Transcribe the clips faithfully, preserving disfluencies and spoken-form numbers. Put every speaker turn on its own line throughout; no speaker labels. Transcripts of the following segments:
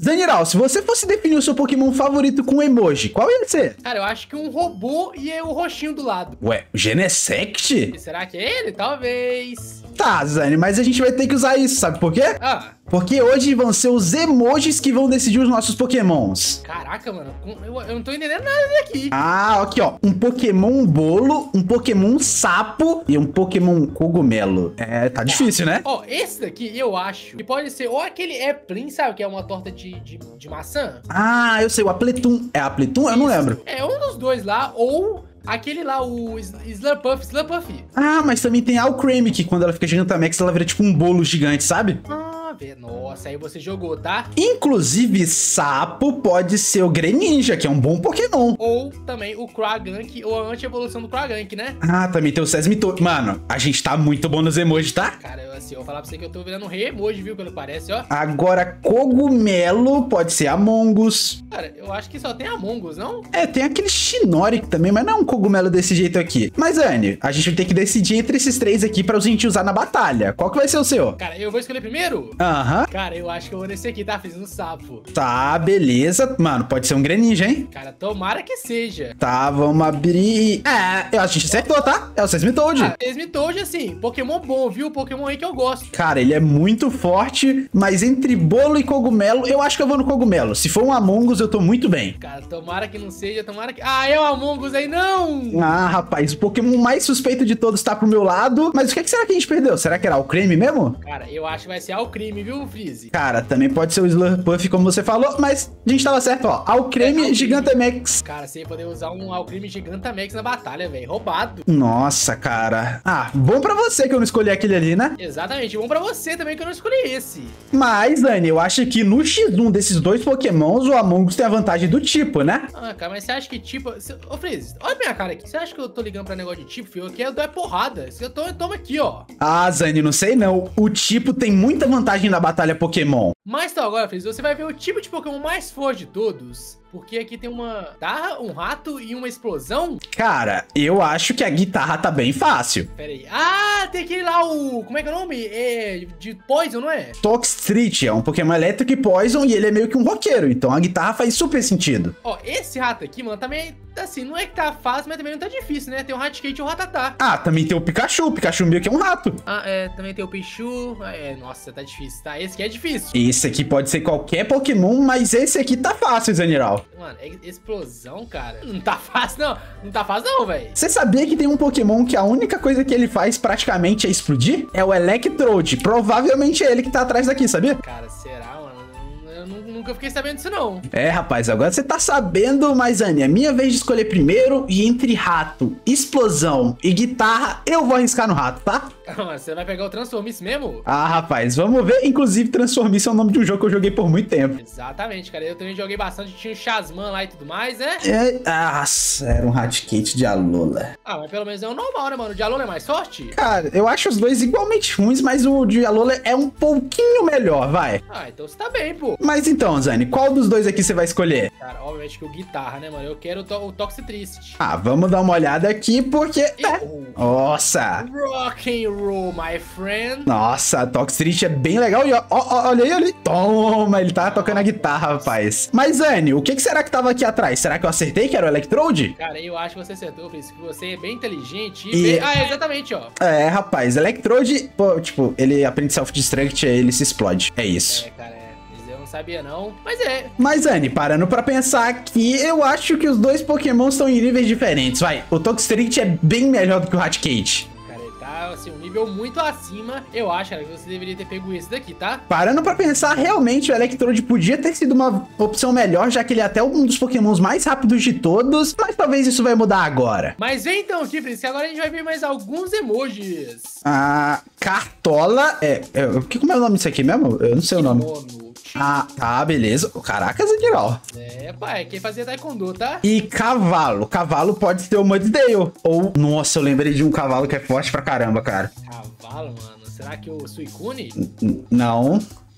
Zaniral, se você fosse definir o seu Pokémon favorito com emoji, qual ia ser?
Cara, eu acho que um robô e o roxinho do lado.
Ué, o Genesect?
Será que é ele? Talvez.
Tá, Zani, mas a gente vai ter que usar isso, sabe por quê?
Ah.
Porque hoje vão ser os emojis que vão decidir os nossos Pokémons.
Caraca, mano, eu, eu não tô entendendo nada daqui.
Ah, aqui, ó. Um Pokémon bolo, um Pokémon sapo e um Pokémon cogumelo. É, tá difícil, né?
Ó, esse daqui eu acho que pode ser ou aquele Applin, sabe? Que é uma torta de, de, de maçã.
Ah, eu sei, o Apletum. É Apletum? Eu não lembro.
É um dos dois lá, ou aquele lá, o Slurpuff, Slurpuff.
Ah, mas também tem a Alcremie, que quando ela fica Gigantamax, ela vira tipo um bolo gigante, sabe?
Ah, velho. Nossa, aí você jogou, tá?
Inclusive, sapo pode ser o Greninja, que é um bom Pokémon.
Ou também o Croagunk, ou a anti-evolução do Croagunk, né?
Ah, também tem o Sesmitoad. Mano, a gente tá muito bom nos emojis, tá?
Cara, eu, assim, eu vou falar pra você que eu tô virando um rei emoji, viu? Pelo que parece, ó.
Agora, cogumelo pode ser Among Us.
Cara, eu acho que só tem Among Us, não?
É, tem aquele Shinnok também, mas não é um cogumelo desse jeito aqui. Mas, Anne, a gente vai ter que decidir entre esses três aqui pra gente usar na batalha. Qual que vai ser o seu?
Cara, eu vou escolher primeiro?
Aham.
Cara, eu acho que eu vou nesse aqui, tá? Fiz um sapo.
Tá, beleza. Mano, pode ser um Greninja, hein?
Cara, tomara que seja.
Tá, vamos abrir... É, eu acho que a gente acertou, tá? É o Sesmitoad.
Ah, Sesmitoad, assim, Pokémon bom, viu? Pokémon aí que eu gosto.
Cara, ele é muito forte, mas entre bolo e cogumelo, eu acho que eu vou no cogumelo. Se for um Among Us, eu tô muito bem.
Cara, tomara que não seja, tomara que... Ah, é o Among Us aí, não!
Ah, rapaz, o Pokémon mais suspeito de todos tá pro meu lado. Mas o que, é que será que a gente perdeu? Será que era o Creme mesmo?
Cara, eu acho que vai ser Alcremie, viu, Freeze?
Cara, também pode ser o Slurpuff, como você falou, mas a gente tava certo, ó. Alcremie
É,
Gigantamax.
Cara, você ia poder usar um Alcremie Gigantamax na batalha, velho. Roubado.
Nossa, cara. Ah, bom pra você que eu não escolhi aquele ali, né?
Exatamente. Bom pra você também que eu não escolhi esse.
Mas, Dani, eu acho que no xis um desses dois Pokémons, o Among Us tem a vantagem do tipo, né?
Ah, cara, mas você acha que tipo... Você... Ô, Freeze, olha minha cara aqui. Você acha que eu tô ligando pra negócio de tipo, filho? Aqui eu dou é porrada. Eu tô, toma aqui, ó.
Ah, Zani, não sei não. O tipo tem muita vantagem na batalha Pokémon.
Mas então agora, Freeze, você vai ver o tipo de Pokémon mais forte de todos. Porque aqui tem uma guitarra, um rato e uma explosão.
Cara, eu acho que a guitarra tá bem fácil.
Pera aí. Ah, tem aquele lá, o... Como é que é o nome? É... De Poison, não é?
Toxtricity é um Pokémon elétrico e Poison e ele é meio que um roqueiro. Então a guitarra faz super sentido.
Ó, esse rato aqui, mano, também... Assim, não é que tá fácil, mas também não tá difícil, né? Tem o Raticate e o Ratatá.
Ah, também tem o Pikachu. O Pikachu meio que é um rato.
Ah, é. Também tem o Pichu. Ah, é, nossa, tá difícil, tá? Esse aqui é difícil.
Esse aqui pode ser qualquer Pokémon, mas esse aqui tá fácil, Zaniral.
Mano, é explosão, cara. Não tá fácil, não. Não tá fácil, não, velho.
Você sabia que tem um Pokémon que a única coisa que ele faz praticamente é explodir? É o Electrode. Provavelmente é ele que tá atrás daqui, sabia?
Cara, será, mano? Eu nunca fiquei sabendo disso, não.
É, rapaz, agora você tá sabendo, mas, Anny, é minha vez de escolher primeiro e entre rato, explosão e guitarra, eu vou arriscar no rato, tá?
Você vai pegar o Transformice mesmo?
Ah, rapaz, vamos ver. Inclusive, Transformice é o nome de um jogo que eu joguei por muito tempo.
Exatamente, cara. Eu também joguei bastante. Tinha o Shazman lá e tudo mais, né?
É, nossa, era um Raticate de Alola.
Ah, mas pelo menos é o normal, né, mano? O de Alola é mais forte?
Cara, eu acho os dois igualmente ruins, mas o de Alola é um pouquinho melhor, vai.
Ah, então você tá bem, pô.
Mas então, Zani, qual dos dois aqui você vai escolher?
Cara, obviamente que o guitarra, né, mano? Eu quero o, to o Toxtricity.
Ah, vamos dar uma olhada aqui, porque...
E...
É. Nossa!
Rock and roll, my friend.
Nossa, a Toxtricity é bem legal. E ó, ó, olha aí, olha aí. Toma, ele tá tocando a guitarra, rapaz. Mas, Anny, o que, que será que tava aqui atrás? Será que eu acertei que era o Electrode?
Cara, eu acho que você acertou, Feliz, que você é bem inteligente e...
E...
Bem... Ah, exatamente, ó.
É, rapaz, Electrode, pô, tipo, ele aprende Self-Destruct, aí ele se explode. É isso.
É, cara, é. Eu não sabia, não. Mas é.
Mas, Anny, parando pra pensar aqui, eu acho que os dois Pokémon estão em níveis diferentes. Vai, o Toxtricity é bem melhor do que o Raticate.
Cara, ele tá, assim, um nível muito acima. Eu acho, cara, que você deveria ter pego esse daqui, tá?
Parando pra pensar, realmente o Electrode podia ter sido uma opção melhor, já que ele é até um dos Pokémons mais rápidos de todos, mas talvez isso vai mudar agora.
Mas vem então, Kifris, que agora a gente vai ver mais alguns emojis.
A Cartola, é, é, que, como é o nome disso aqui mesmo? Eu não sei o nome.
Kimono.
Ah, tá, beleza. Caraca, Zaniral.
É, pai, quem fazia taekwondo, tá?
E cavalo. Cavalo pode ser o Mudsdale. Ou, nossa, eu lembrei de um cavalo que é forte pra caramba, cara.
Cavalo, mano. Será que o Suicune?
N- Não.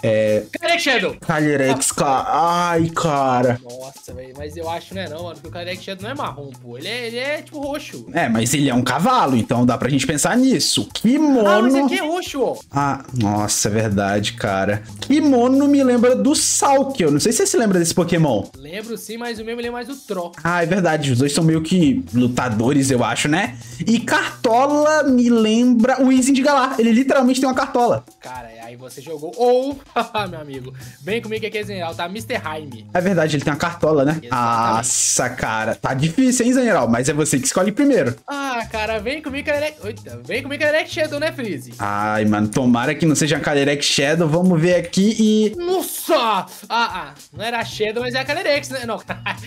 É...
Calyrex Shadow!
Calyrex, cara. Ai, cara.
Nossa, velho, mas eu acho que não é não, mano, porque o Calyrex Shadow não é marrom, pô. Ele é, ele é tipo roxo.
É, mas ele é um cavalo, então dá pra gente pensar nisso. Kimono...
Ah, mas aqui é roxo, ó.
Ah, nossa, é verdade, cara. Kimono me lembra do Salk. Eu não sei se você se lembra desse Pokémon.
Lembro sim, mas o meu me lembra mais do Tro.
Ah, é verdade. Os dois são meio que lutadores, eu acho, né? E Cartola me lembra o Weezing de Galar. Ele literalmente tem uma cartola.
Cara, aí você jogou. Ou, meu amigo, vem comigo aqui, General, tá? mister Jaime.
É verdade, ele tem uma cartola, né?
Exatamente.
Nossa, cara. Tá difícil, hein, General? Mas é você que escolhe primeiro.
Ah, cara, vem comigo, Calyrex. Eita, vem comigo, Calyrex Shadow, né, Freeze?
Ai, mano, tomara que não seja Calyrex Shadow. Vamos ver aqui e...
Nossa! Ah, ah, não era a Shadow, mas é a Calyrex, né? Não,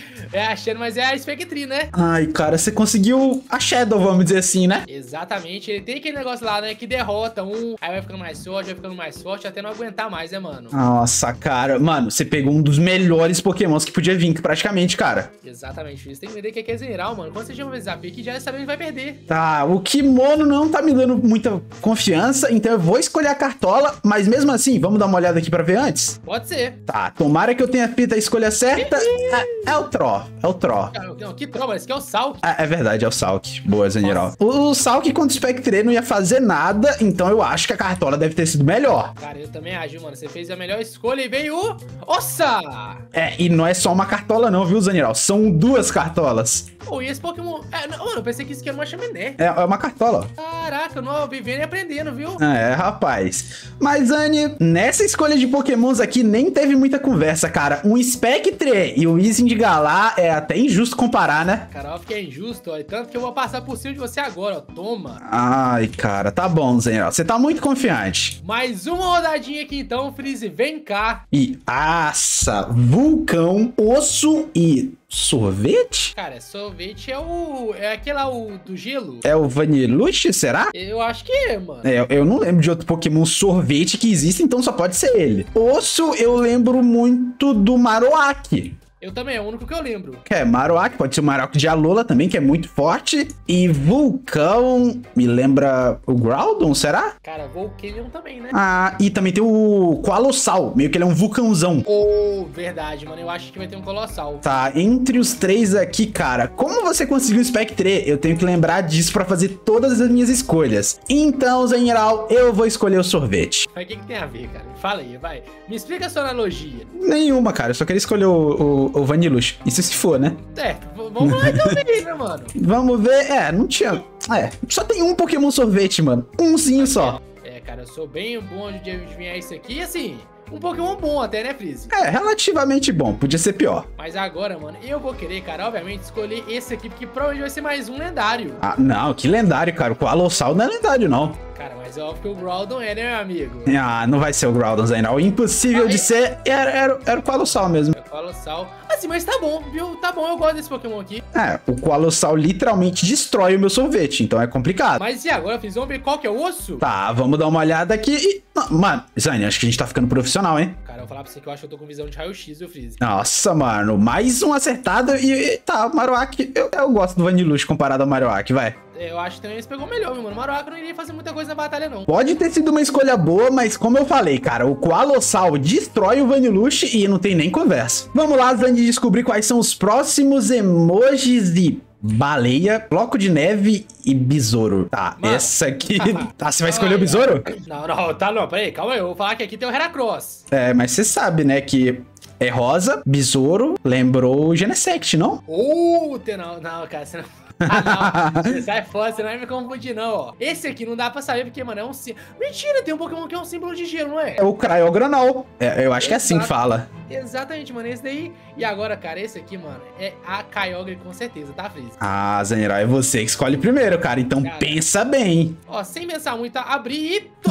é a Shadow, mas é a Spectre, né?
Ai, cara, você conseguiu a Shadow, vamos dizer assim, né?
Exatamente, ele tem aquele negócio lá, né, que derrota um, aí vai ficando mais forte, vai ficando mais forte, até não aguentar mais, né, mano?
Nossa, cara. Mano, você pegou um dos melhores Pokémons que podia vir, praticamente, cara.
Exatamente, isso tem que entender que aqui é general, mano. Quando você chama um desafio aqui, já sabe que vai perder.
Tá, o Kimono não tá me dando muita confiança, então eu vou escolher a Cartola, mas mesmo assim, vamos dar uma olhada aqui pra ver antes?
Pode ser.
Tá, tomara que eu tenha feito a escolha certa. É, é o Tro, é o Tro.
Cara, não, que tropa, esse aqui é o Salk.
É, é verdade, é o Salk. Boa, General. O, o Salk contra o Spectre não ia fazer nada, então eu acho que a Cartola deve ter sido melhor.
Cara, eu também acho, mano. Você fez a melhor escolha e veio o... Ossa!
É, e não é só uma Cartola não, viu, General? São duas Cartolas.
Pô, e esse Pokémon... É, não, mano, eu pensei que isso aqui era uma chaminé.
É, é uma Cartola.
Caraca, não, vivendo e aprendendo, viu?
É, rapaz. Mas, Anne, nessa escolha de Pokémons aqui nem teve muita conversa, cara. Um Spectre e o Weezing de Galar é até injusto comparar, né?
Cara, eu fiquei injusto, ó. Tanto que eu vou passar por cima de você agora, ó. Toma.
Ai, cara, tá bom, General. Você tá muito confiante.
Mais uma rodadinha aqui, então, Freeze. Vem cá.
E aça, vulcão, osso e sorvete?
Cara, sorvete é o... É aquele lá, o do gelo?
É o Vanillush, será?
Eu acho que é, mano.
É, eu não lembro de outro Pokémon sorvete que existe, então só pode ser ele. Osso, eu lembro muito do Marowak.
Eu também, é o único que eu lembro.
É, Marowak, pode ser o Marowak de Alola também, que é muito forte. E vulcão, me lembra o Groudon, será?
Cara, Volcanion também, né?
Ah, e também tem o Colossal, meio que ele é um vulcãozão.
Oh, verdade, mano. Eu acho que vai ter um Colossal.
Tá, entre os três aqui, cara, como você conseguiu o Spectre? Eu tenho que lembrar disso pra fazer todas as minhas escolhas. Então, General, eu vou escolher o sorvete.
Mas o que, que tem a ver, cara? Fala aí, vai. Me explica a sua analogia.
Nenhuma, cara. Eu só queria escolher o, o, o Vanillush. Isso se for, né?
É, vamos lá então ver, né, mano?
Vamos ver. É, não tinha... É, só tem um Pokémon sorvete, mano. Umzinho só.
É, cara, eu sou bem bom de adivinhar isso aqui. E assim, um Pokémon bom até, né, Freeze?
É, relativamente bom. Podia ser pior.
Mas agora, mano, eu vou querer, cara, obviamente, escolher esse aqui, porque provavelmente vai ser mais um lendário.
Ah, não. Que lendário, cara. O Colossal não é lendário, não.
Cara, mas é óbvio que o Groudon é, né, meu amigo?
Ah, não vai ser o Groudon, General. Impossível
Ah,
de
é?
ser. Era, era, era o Colossal mesmo.
É Colossal. Assim, mas tá bom, viu? Tá bom, eu gosto desse Pokémon aqui.
É, o Colossal literalmente destrói o meu sorvete, então é complicado.
Mas e agora, Freeze? Vamos ver qual que é o osso?
Tá, vamos dar uma olhada aqui e... Não, mano, Zane, acho que a gente tá ficando profissional, hein?
Cara, eu vou falar pra você que eu acho que eu tô com visão de raio-x, viu, Freeze?
Nossa, mano, mais um acertado e... e tá, Marowak, eu, eu gosto do Vanillush comparado ao Marowak, vai.
É, eu acho que também eles pegou melhor, meu mano. O Marowak não iria fazer muita coisa na batalha, não.
Pode ter sido uma escolha boa, mas como eu falei, cara, o Colossal destrói o Vanillush e não tem nem conversa. Vamos lá, Zane, descobrir quais são os próximos emojis de... Baleia, bloco de neve e besouro. Tá,
Mano.
essa aqui... Tá, você vai escolher o besouro?
Não, não, tá não, peraí, calma aí. Eu vou falar que aqui tem o Heracross.
É, mas você sabe, né, que é rosa, besouro, lembrou o Genesect, não?
Uh, tem não, não, cara, você não... Ah, não, você sai fora, você não vai me confundir, não, ó. Esse aqui não dá pra saber, porque, mano, é um símbolo. Mentira, tem um Pokémon que é um símbolo de gelo, não é?
É o Cryogranol. É, eu acho que é assim que fala.
Exatamente, mano, esse daí. E agora, cara, esse aqui, mano, é a Kyogre com certeza, tá, Freeze?
Ah, Zeneral, é você que escolhe primeiro, cara. Então
Cara.
pensa bem.
Ó, sem pensar muito, tá? Abri e... To...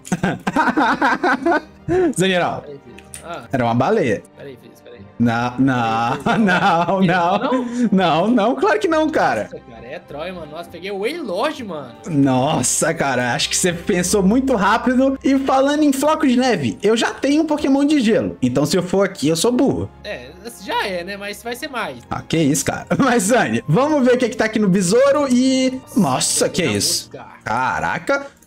Zeneral,
Peraí, Freeze. Ah,
era uma baleia.
peraí, Freeze, peraí.
Não, não, não, não. Não, não, claro que não, cara.
Nossa, cara, é Troy, mano. Nossa, peguei o Wailord, mano.
Nossa, cara, acho que você pensou muito rápido. E falando em floco de neve, eu já tenho um Pokémon de gelo. Então se eu for aqui, eu sou burro.
É, já é, né? Mas vai ser mais.
Ah, que isso, cara. Mas, Zane, vamos ver o que, é que tá aqui no besouro e... Nossa, que
Vamos
isso?
buscar.
Caraca.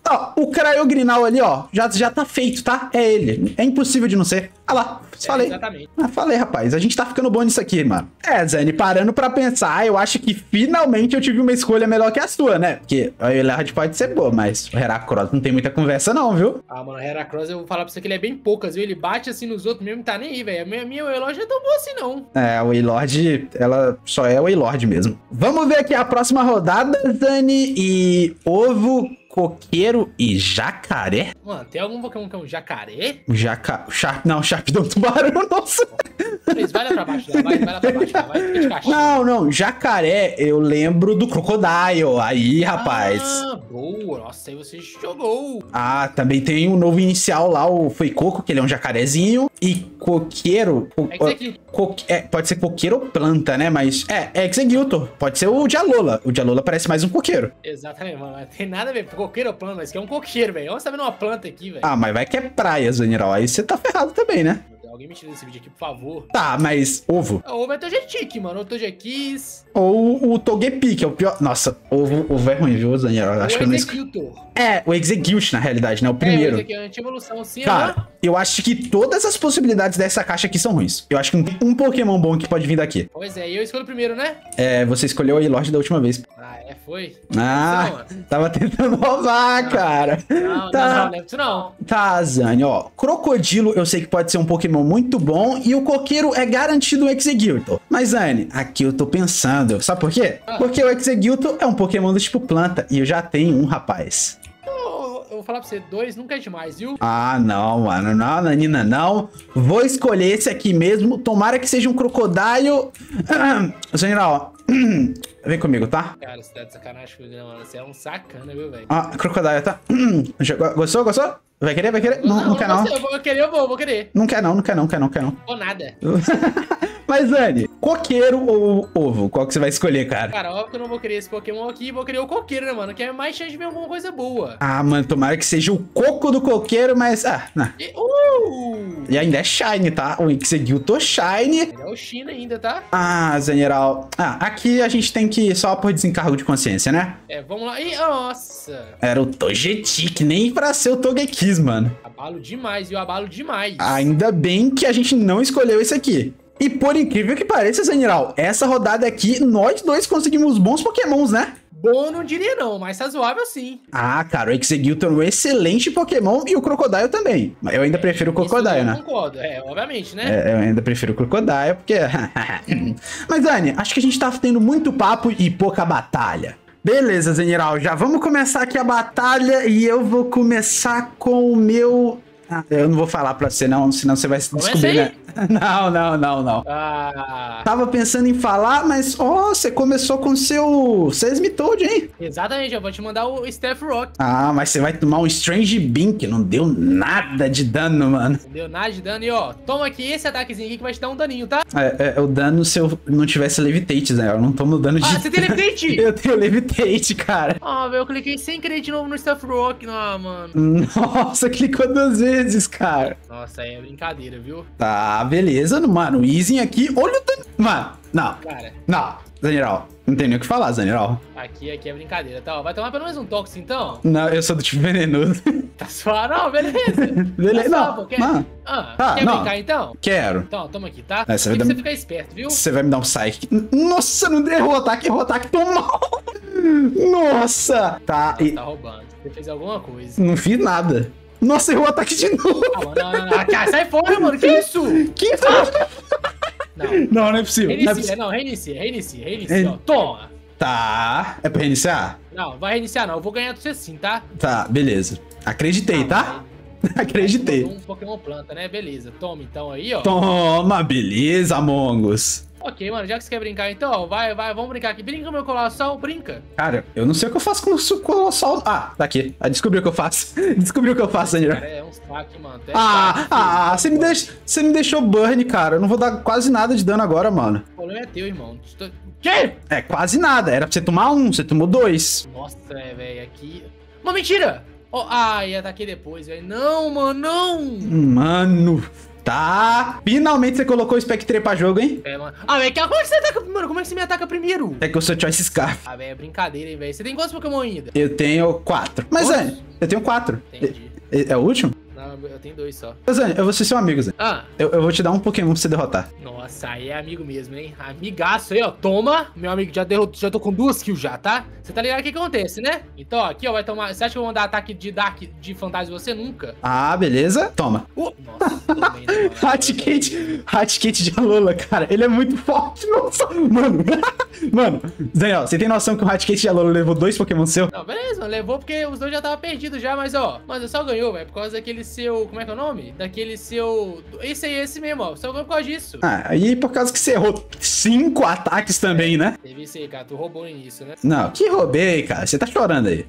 Ó, o Craiogrinal ali, ó, já, já tá feito, tá? É ele. É impossível de não ser. Ah lá, falei.
É, exatamente.
Ah, falei, rapaz. A gente tá ficando bom nisso aqui, mano. É, Zane, parando pra pensar, eu acho que finalmente eu tive uma escolha melhor que a sua, né? Porque a Eilard pode ser boa, mas o Heracross não tem muita conversa não, viu?
Ah, mano, o Heracross, eu vou falar pra você que ele é bem poucas, viu? Ele bate assim nos outros mesmo, tá nem aí, velho. A minha, minha Wailord não é tão boa assim, não.
É, o Wailord, ela só é o Wailord mesmo. Vamos ver aqui a próxima rodada, Zane, e ovo... Coqueiro e jacaré?
Mano, tem algum Pokémon que é um jacaré?
Jaca... Sharp... Não, Sharpdon tubarão, nossa.
Eles vai lá pra baixo, lá, vai, vai lá pra baixo, lá, vai, fica de caixinha.
Não, não, jacaré, eu lembro do Crocodile. Aí, rapaz.
Ah, boa. Nossa, aí você jogou.
Ah, também tem o novo inicial lá, o Foi Coco, que ele é um jacarezinho. E coqueiro...
É que aqui.
Co... É, pode ser coqueiro ou planta, né? Mas é, é Exegutor. Pode ser o Dialola. O Dialola parece mais um coqueiro.
Exatamente, mano. Não tem nada a ver com coqueiro ou planta, mas que é um coqueiro, velho. Onde você tá vendo uma planta aqui, velho?
Ah, mas vai que é praia, Zaniral. Aí você tá ferrado também, né?
Alguém me tira desse vídeo aqui, por favor.
Tá, mas ovo.
Ovo é Togetic, mano. O Togekiss.
Ou o Togepi, que é o pior. Nossa, ovo, ovo é ruim, viu, Daniel? Acho
o
que eu não
Executor.
É, o Execute, na realidade, né? O primeiro.
É, o Execute, evolução, sim.
Cara,
Aham.
eu acho que todas as possibilidades dessa caixa aqui são ruins. Eu acho que não tem um Pokémon bom que pode vir daqui.
Pois é, e eu escolho o primeiro, né?
É, você escolheu o Wailord da última vez.
Ah, é, foi?
Ah, tava tentando roubar, cara.
Não,
Tá.
não, não, não é isso não.
Tá, Zane, ó. Crocodilo eu sei que pode ser um Pokémon muito bom e o Coqueiro é garantido um Exegutor. Mas, Zane, aqui eu tô pensando. Sabe por quê?
Ah.
Porque o Exegutor é um Pokémon do tipo planta e eu já tenho um, rapaz.
Eu, eu vou falar pra você, dois nunca é demais, viu?
Ah, não, mano. Não, Nanina, não. Vou escolher esse aqui mesmo. Tomara que seja um Crocodile. General, vem comigo, tá?
Cara, você tá de sacanagem comigo, né, mano? Você é um sacana, viu, velho?
Ah, Crocodile, tá? Gostou, gostou? Vai querer, vai querer? Não, não, não quer não.
sei, Eu vou querer, eu vou, eu vou querer.
Não quer não, não quer não, quer não, quer não.
Vou nada.
Mas, Dani, coqueiro ou ovo? Qual que você vai escolher, cara?
Cara, óbvio que eu não vou querer esse Pokémon aqui, vou querer o coqueiro, né, mano? Que é mais chance de ver alguma coisa boa.
Ah, mano, tomara que seja o coco do coqueiro, mas... Ah, não.
E, uh!
E ainda é Shine, tá? O Exegutor Shine.
Ele é o China ainda, tá?
Ah, Zeneral. Ah, aqui a gente tem que ir só por desencargo de consciência, né?
É, vamos lá. Ih, nossa.
Era o Togetic, nem pra ser o Togekiss, mano.
Abalo demais, viu? Abalo demais.
Ainda bem que a gente não escolheu esse aqui. E por incrível que pareça, Zeneral, essa rodada aqui, nós dois conseguimos bons Pokémons, né?
Bom, eu não diria não, mas razoável sim.
Ah, cara, o Exegutor é um excelente Pokémon e o Crocodile também. Eu ainda prefiro o Crocodile,
Isso eu
né?
concordo, é, obviamente, né?
É, eu ainda prefiro o Crocodile, porque... Mas, Dani, acho que a gente tá tendo muito papo e pouca batalha. Beleza, Zeneral, já vamos começar aqui a batalha e eu vou começar com o meu... Ah, eu não vou falar pra você não, senão você vai se descobrir, né? Não, não, não, não.
Ah,
Tava pensando em falar, mas, ó, você começou com seu Seismitoad, hein?
exatamente, eu vou te mandar o Steph Rock.
Ah, mas você vai tomar um Strange Beam, que não deu nada de dano, mano.
Não deu nada de dano e ó, toma aqui esse ataquezinho aqui que vai te dar um daninho, tá?
É, é o dano se eu não tivesse Levitate, né? Eu não tomo dano de...
Ah, você tem Levitate?
Eu tenho Levitate, cara.
Ah, velho, eu cliquei sem querer de novo no Steph Rock. Ah, mano.
Nossa, clicou duas vezes, cara.
Nossa, aí é brincadeira, viu?
Tá, beleza, mano. O Easy aqui, olha o dano. Mano, não,
Cara,
não. Daniel, não tem nem o que falar, Daniel.
aqui, aqui é brincadeira, tá? Ó, vai tomar pelo menos um Tox, então?
Não, eu sou do tipo venenoso.
Tá suave? Não, beleza.
Beleza,
Tá
não,
suave, quer...
não.
Ah,
Tá,
quer
não.
brincar, então?
Quero.
Então, toma aqui, tá?
É, você vai
Tem que
dar-
você ficar esperto, viu?
Você vai me dar um Psychic. Nossa, não errou o ataque, errou o ataque, toma. Nossa. Tá, e
Tá roubando. Você fez alguma coisa.
não fiz nada. Nossa, errou o ataque de novo.
Ah, mano, não, não, não. Ah, sai fora, mano. Que isso?
Que isso?
Não.
Não, não é possível. Não é
Reinicia,
possível.
não, reinicia, reinicia, reinicia,
Rein-
ó. Toma.
Tá, é pra reiniciar?
Não, vai reiniciar não. Eu vou ganhar do você sim, tá?
Tá, beleza. Acreditei, tá? Acreditei.
Um Pokémon planta, né? Beleza. Toma então aí, ó.
Toma, beleza, Among Us.
Ok, mano, já que você quer brincar então, ó, vai, vai, vamos brincar aqui. Brinca, meu colossal, brinca.
Cara, eu não sei o que eu faço com o colossal. Ah, tá aqui. Ah, descobri o que eu faço. Descobri o que eu faço, Daniel.
Cara, é um saque, mano. É
Ah,
saque,
ah,
filho.
você me, deixa, você me deixou burn, cara. Eu não vou dar quase nada de dano agora, mano.
O problema é teu, irmão. Tô- Quê?
É, quase nada. Era pra você tomar um, você tomou dois.
Nossa, é, velho, aqui... Uma mentira! Oh, ai, ataquei depois, velho. Não, mano, não!
Mano, Tá. Finalmente você colocou o Spectre pra jogo, hein?
É, mano. Ah, velho, como é que você ataca... Mano, como é que você me ataca primeiro?
É que eu sou Choice Scarf.
Ah, velho, é brincadeira, hein, velho. Você tem quantos Pokémon ainda?
Eu tenho quatro. Mas,
Quantos?
Zane, eu tenho quatro.
Entendi.
É, é o último?
Não, eu tenho dois só.
Ô, Zane, eu vou ser seu amigo, Zane.
Ah.
Eu, eu vou te dar um Pokémon pra você derrotar.
Nossa, aí é amigo mesmo, hein? Amigaço aí, ó. Toma. Meu amigo, já, derrot... já tô com duas kills já, tá? Você tá ligado o que que acontece, né? Então, ó, aqui, ó, vai tomar... Você acha que eu vou mandar ataque de Dark, de fantasma em você? Nunca.
Ah, beleza. Toma.
Uh, nossa, também, né,
Hatkate, Hatkate de Alola, cara. Ele é muito forte. Nossa, mano. Mano, Daniel, você tem noção que o Hatkate de Alola levou dois Pokémon seu?
Não, beleza, mano. Levou porque os dois já estavam perdidos já, mas, ó. Mas só ganhou, velho, por causa daquele seu... Como é que é o nome? Daquele seu... Esse aí, esse mesmo, ó. Só ganhou por causa disso.
Ah, e por causa que você errou cinco ataques também, né?
Teve isso aí, cara. Tu roubou no início, né?
Não, que roubei, cara. Você tá chorando aí.